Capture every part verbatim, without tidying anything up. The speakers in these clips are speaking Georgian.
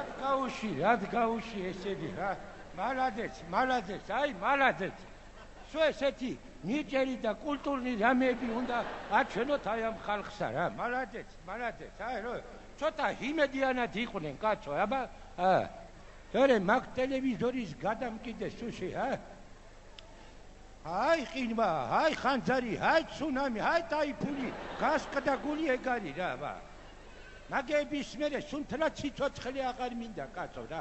გაუში, რად გაუში ესენი რა. მალადეც, მალადეც, აი მალადეც. სულ ესეთი ნიჭერი და კულტურნი რამეები უნდა აჩვენოთ აი ამ ხალხსა რა. მალადეც, მალადეც, აი რო ცოტა იმედიანად იყვნენ კაცო, აბა. აა. თორე მაგ ტელევიზორის გადამკიდე სუში, ა? აი ყინვა, აი ხანძარი, აი ცუნამი, აი ტაიფუნი, გასყდა გული ეგარი რა, აბა. მაგების მერე სუნთლა ციცოცხლე აღარ მინდა კაცო რა.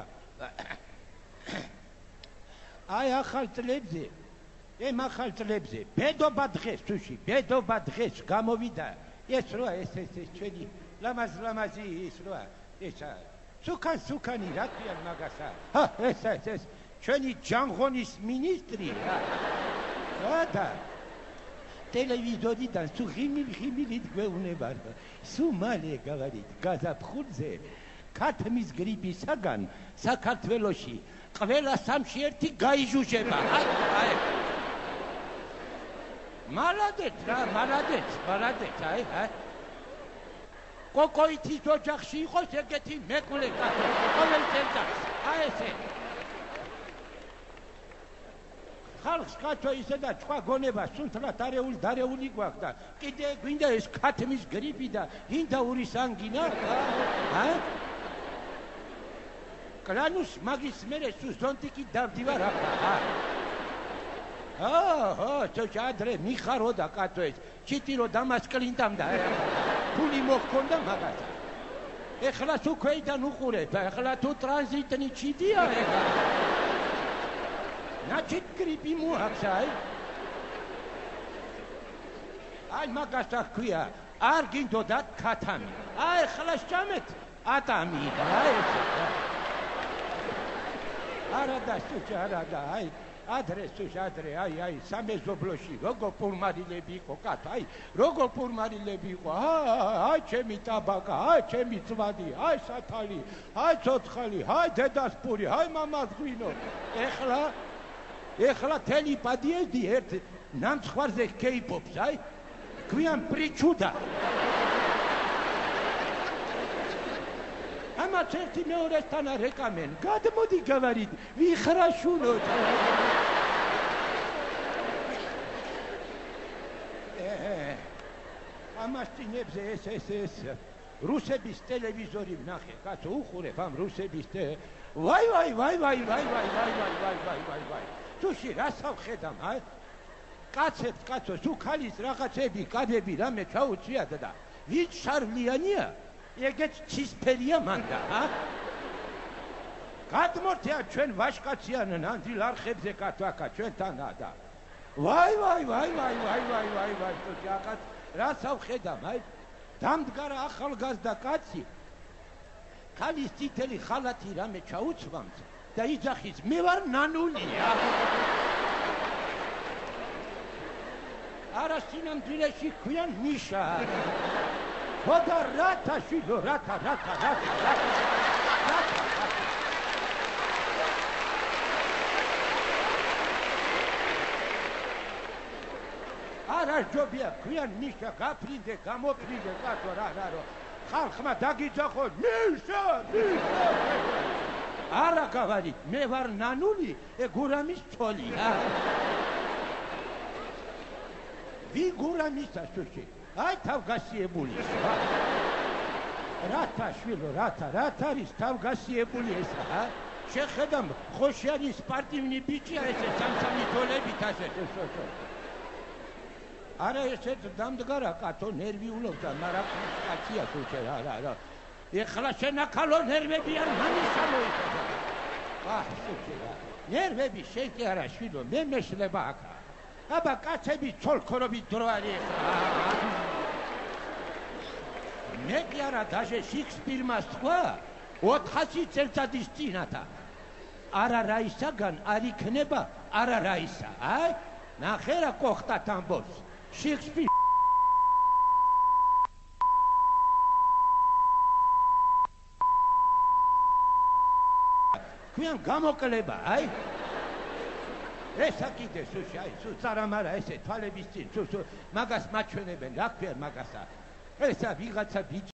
აი ახალ წლებზე, ემ ახალ წლებზე, ბედობა დღეს თუში, ბედობა დღეს გამოვიდა. ეს როა ეს ეს ეს ჩვენი ლამაზ ლამაზი ის როა, ესა სუკან სუკანი რა ქვია მაგასა. ჰა ეს ეს ეს ჩვენი ჯანღონის მინისტრი რა. და ტელევიზორიდან სულ ღიმილ ღიმილით გვეუბნება სულ მალე გავარით გაზაფხულზე ქათმის გრიპისაგან საქართველოში ყველა სამში ერთი გაიჟუჟება. აი აი მალადეც რა მალადეც მალადეც აი აი კოკოითის ოჯახში იყოს ეგეთი მეკვლე კაცო ყოველ წელს აი ესე ხალხს კაცო ისე და თქვა გონება სუნთლა დარეული დარეული გვაქვს და კიდე გვინდა ეს ქათმის გრიპი და ინდაურის ანგინა ა კრანუს მაგის მერე სუზონტიკი დავდივარ ახლა აა ხო ჩადრე მიხარო და კაცო ეს ჩიტირო დამასკლინდამდა ფული მოხონდა მაგათა ეხლა თუ ქვეიდან უყურებ ეხლა თუ ტრანზიტნი ჩიდია ეხლა ნაჩით გრიპი მოაქვს აი აი მაგასა ქვია არ გინდოდათ ქათამი აი ეხლა შეჭამეთ ატამი აი ესე არა და სუჭა არა და აი ადრე სუჭა ადრე აი აი სამეზობლოში როგორ პურმარილები იყო კაცო აი როგორ პურმარილები იყო აი ჩემი ტაბაკა აი ჩემი წვადი აი სათალი აი ცოცხალი აი დედასპური აი მამას ღვინო ეხლა ეხლა თელი პადიედი ერთ ნამცხვარზე კეიპობს აი გვიან პრიჩუდა ამაც ერთი მეორესთან არ ეკამენ გადმოდი გავარით ვიხრაშუნოთ ამას წინებზე ეს ეს ეს რუსების ტელევიზორი ვნახე კაცო უხურებ ამ რუსების ტე ვაი ვაი ვაი ვაი ვაი ვაი ვაი ვაი ვაი ვაი ვაი ვაი თუში რას ავხედამ აი კაცებს კაცო თუ ქალის რაღაცები კადები რამე ჩაუწიათ და ვით შარლიანია ეგეც ცისფერია მანდა ა გადმორთია ჩვენ ვაშკაციან ნანდილ არხებზე კათვაკა ჩვენთანა და ვაი ვაი ვაი ვაი ვაი ვაი ვაი ვაი თუში აკაც რას ავხედამ აი დამდგარა ახალგაზრდა კაცი ქალის წითელი ხალათი რამე ჩაუცვამს და იძახის მე ვარ ნანულია არა სინამდვილეში ქვიან ნიშა ხოდა რათა შვილო რათა რათა რათა რათა არა ჯობია ქვიან ნიშა გაფრინდე გამოფრინდე კაცო რა რა რო ხალხმა დაგიძახო ნიშა ნიშა არა გავარით მე ვარ ნანული ე გურამის ცოლია ვი გურამისა სუში აი თავგასიებული რათა შვილო რათა რათა არის თავგასიებული ესა ა შეხედამ ხოშიანი სპარტივნი ბიჭია ესე სამსამი თოლებით ასე ესო არა ესეთ დამდგარა კაცო ნერვიულობს და მაგრამ კაცია სუჩე რა რა რა ეხლა შენაქალო ნერვები არ მანისალო იქა აჰ სუჩე რა ნერვები შენ კი არა შვილო მე მეშლება აქა აბა კაცები ცოლქორობით დრო არის მე კი არა დაჟე შიქსპირმა თქვა ოთხასი წელწადის წინათა არა რაისაგან არ იქნება არა რაისა აი ნახე რა კოხტათ ამბობს შიქსპირ ქვიან გამოკლება აი ესა კიდე სუში აი სულ წარამარა ესე თვალების წინ სულ მაგას მაჩვენებენ რა ქვია მაგასა ესა ვიღაცა ბიჭი